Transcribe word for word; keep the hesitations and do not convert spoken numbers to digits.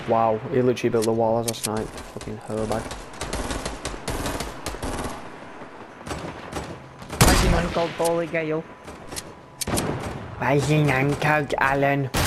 Wow, he literally built the wall as a snipe. Fucking herbag. Rising on called Bully Gale. Rising and Coke Allen.